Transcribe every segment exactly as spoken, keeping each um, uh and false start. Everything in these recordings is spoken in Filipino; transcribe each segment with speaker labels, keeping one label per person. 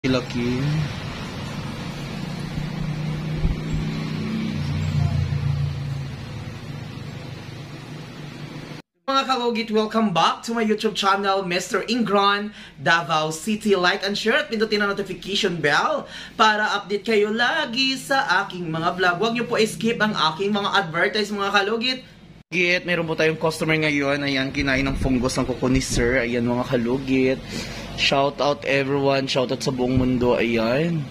Speaker 1: Laki. Mga kalugit, welcome back to my YouTube channel, Mister Ingron, Davao City. Like and share at pindutin ang notification bell para update kayo lagi sa aking mga vlog. Huwag niyo po skip ang aking mga advertise, mga kalugit. Kalugit, meron po tayong customer ngayon. Ayan, kinain ng fungus ng kuko ni Sir. Ayan mga kalugit. Shout out everyone, shout out sa buong mundo. Ayan.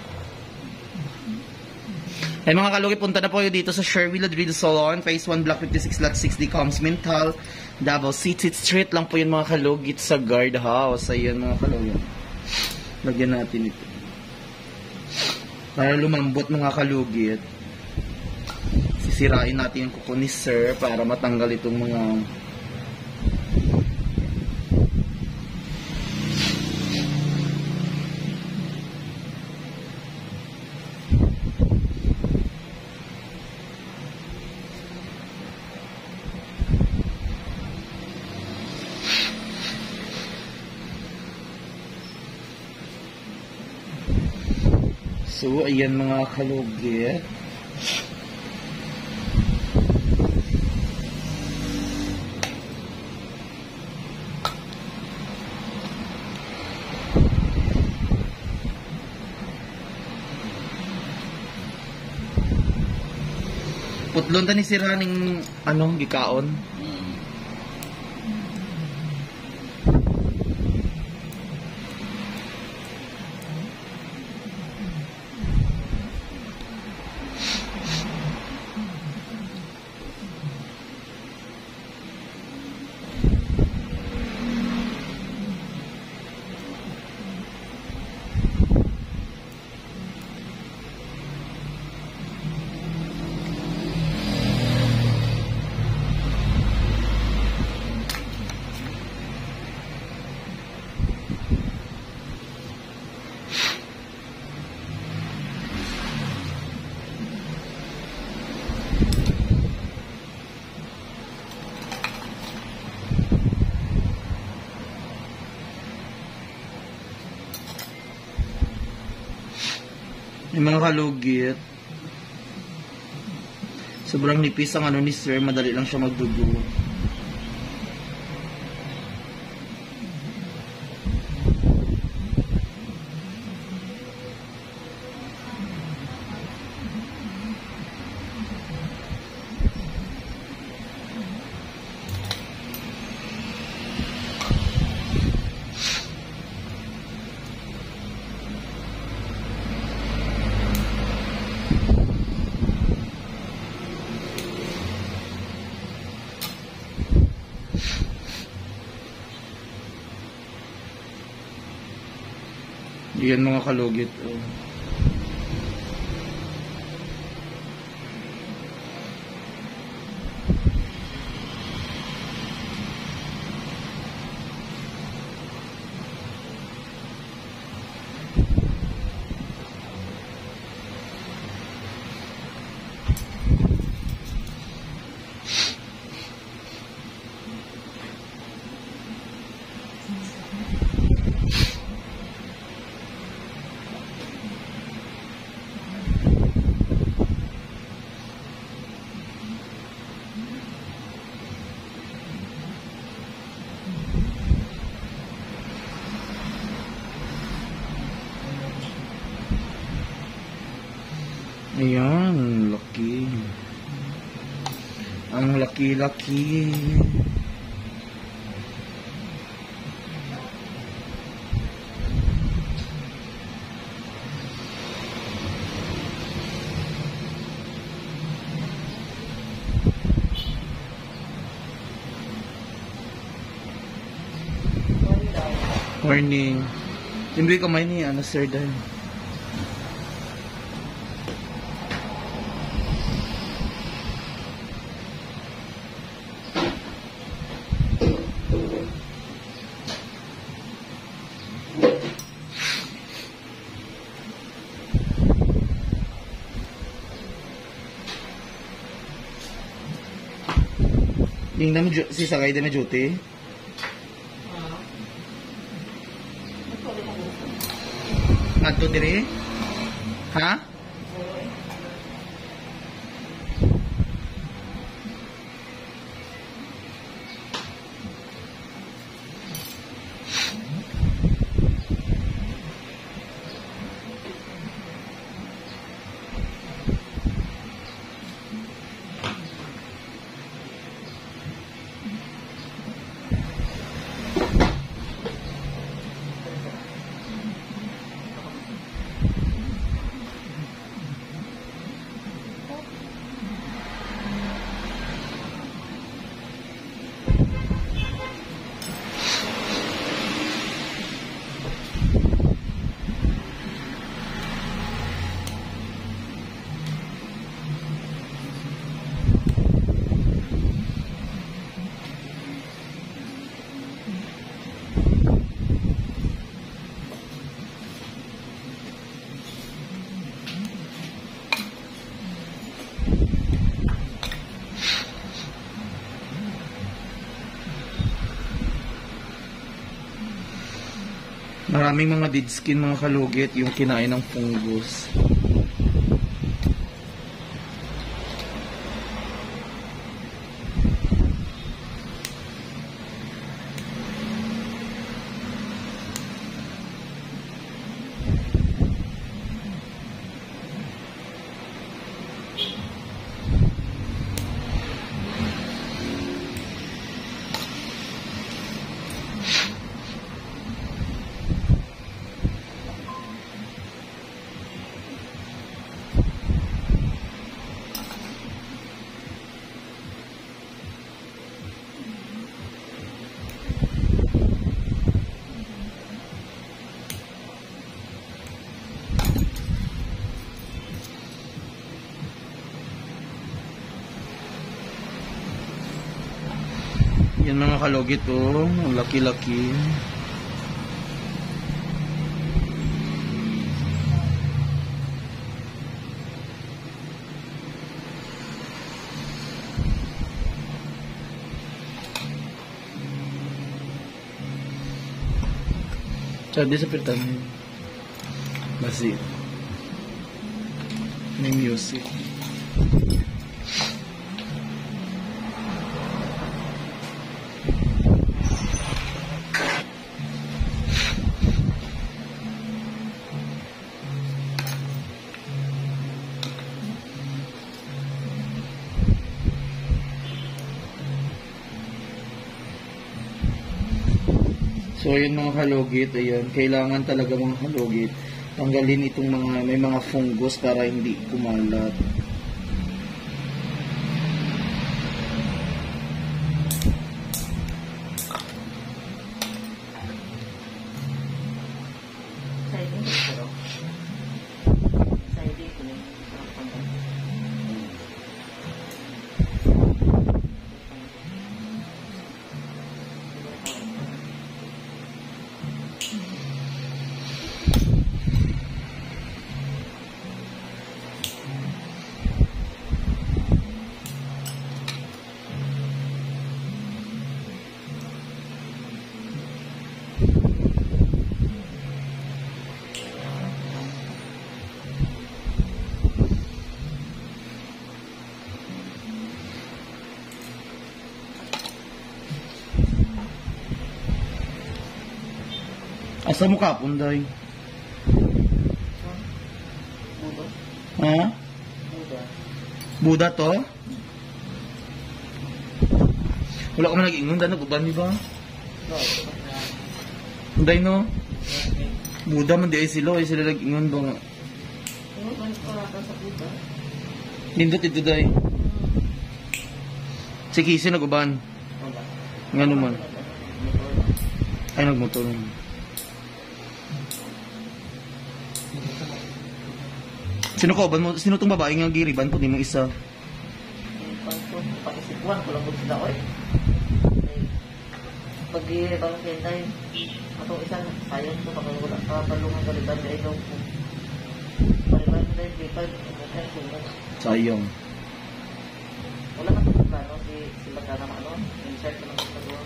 Speaker 1: Ay mga kalugit, punta na po kayo dito sa Sherwin Ladrido Salon, Phase one, Block fifty-six, Lot sixty, Coms Mental, Davao City. Street lang po yun mga kalugit sa guard house. Ayan mga kalugit. Lagyan natin ito. Para lumambot mga kalugit. Sisirain natin yung kuko ni Sir para matanggal itong mga... So, ayan mga kalugit. Putlon ta ni sira ning ano, gikaon. Yung mga kalugit, sobrang nipis ang ano ni Sir, madali lang siya magdugo. Yan mga kalugit. Oh. Ayan, laki. Ang laki-laki. Morning. Hindi ka may ni ano sir dahil. Yung namin si sakay din na duty. Adto dire? Ha? Maraming mga dead skin, mga kalugit, yung kinain ng fungus. Yan mga kalugit, oh, ang laki-laki. Sabi sa pirtan masih may music. So yun mga kalugit, ayan, kailangan talaga mga kalugit tanggalin itong mga may mga fungus para hindi kumalat. Asa mo ka, Punday?
Speaker 2: Buda.
Speaker 1: Ha?
Speaker 2: Buda.
Speaker 1: Buda to? Wala ka man nag-ingon, dano ko ba, di ba? Punday no? Buda man di ay sila, ay sila nag-ingon ba nga?
Speaker 2: Ano ba wala ka sa Buda?
Speaker 1: Nindot ito day. Si Kisi nag-uban.
Speaker 2: Wala.
Speaker 1: Nga naman. Ay, nagmotor. Sino ko? Ban mo? Sino tong babae nga giriban po? Di mo isa.
Speaker 2: Paisipwan ko lang kung sila ko eh. Pag-iibang sentay, atong isang sayang ko baka wala ka palungan baliban na ito ko. Baliban na yung bipag, umukay sila.
Speaker 1: Sayang.
Speaker 2: Wala ka sa plano, si sila ka naman ano, insert ko lang sa gawa.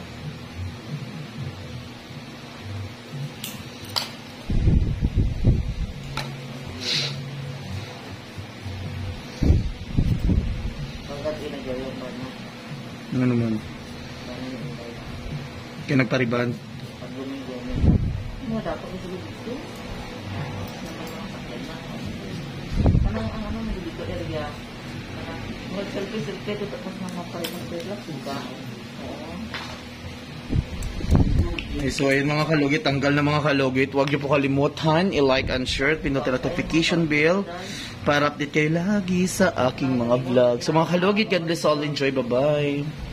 Speaker 1: Ano naman? Kaya nagpariban.
Speaker 2: Pag guming-guming. Ano, dapat ito dito? Anong, ang ano, dito area? Mag-selfie-selfie ito tapos mga pariban sila. Suga. Oo.
Speaker 1: Okay, so ayun mga kalugit, tanggal na mga kalugit. Huwag niyo po kalimutan, i-like and share, pinutin ang notification bell para update kayo lagi sa aking mga vlog. So mga kalugit, God bless all, enjoy, bye-bye.